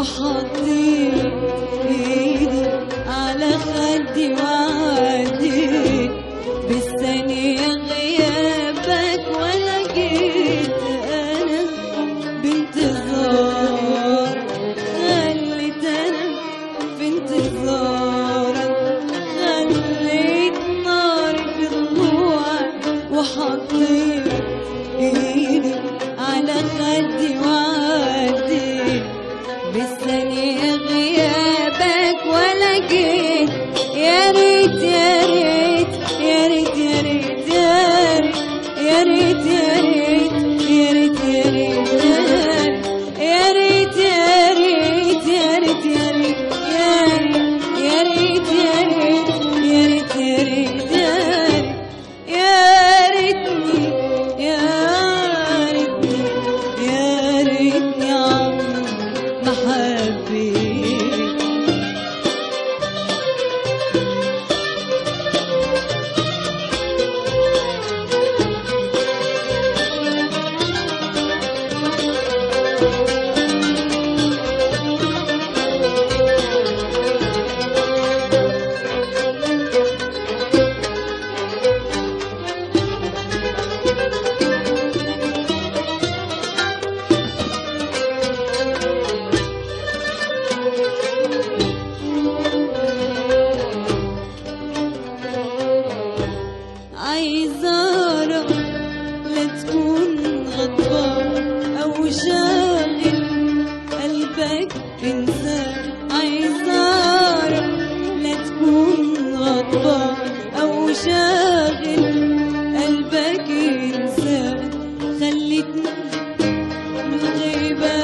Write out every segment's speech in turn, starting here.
وحطيت ايدي على خدي وعديت بالثانية غيابك ولا جيت انا بانتظار خليت انا في انتظارك خليت ناري في ضلوعك وحطيت ايدي على خدي وعديت بالثانية غيابك ولا جيت يا ريت يا ريت يا ريت يا ريت يا ريت يا ريت يا ريت يا ريت يا ريت يا ريت يا ريت يا ريت يا ريت يا ريت يا ريت يا ريت يا ريتني يا ريتني يا ريتني عمري ما حبيت. عايزة أعرف لا تكون غضبان أو شاغل قلبك إنسان عايزة أعرف لا تكون غضبان أو شاغل قلبك إنسان خليتني من غيبة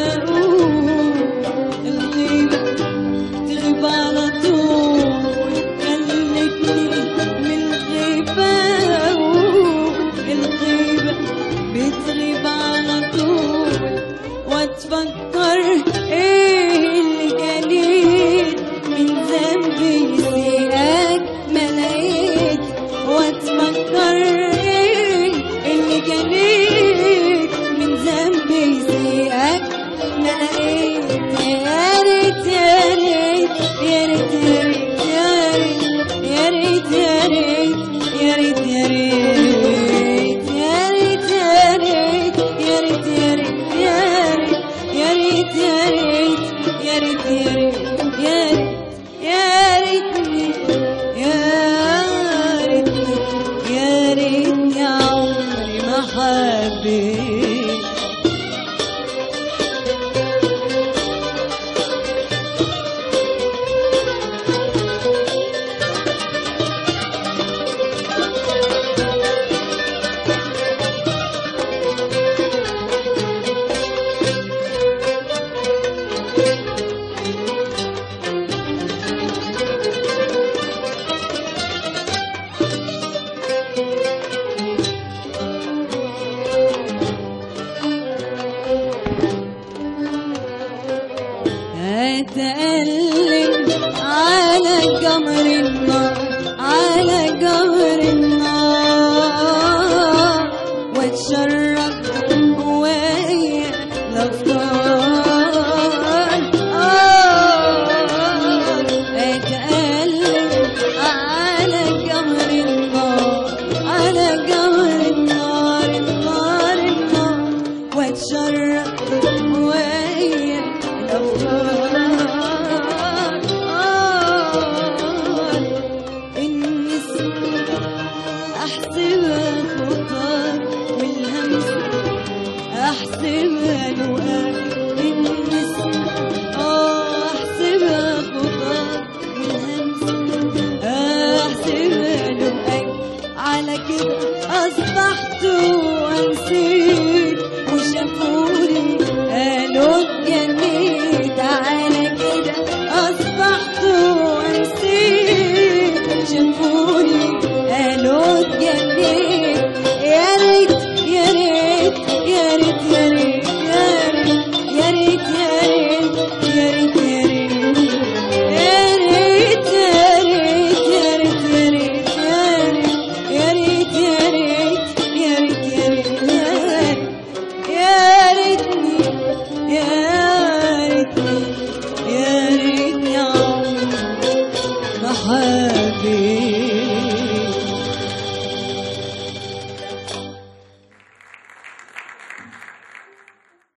الغيبة تغيب على طول خليتني من غيبة الغيبة بتغيب على طول وتفكر ايه اللي جاليت من ذنبي يسيئك ما لقيت وتفكر ايه اللي جاليت من ذنبي يسيئك ما لقيت يا ريت يا ريت يا ريت يا ريت يا ريت يا ريت يا ريت يا ريت يا ريت يا ريت يا ريت يا ريت يا ريت يا ريت يا ريت يا ريتني يا ريتني يا ريتني عمري ما حبيت. أتألم على قمر النار على قمر النار واتشرب ويا الأفكار أتألم على قمر النار على قمر النار النار النار واتشرب ويا الأفكار أحسبها خطاك والهمس أحسبها لقاك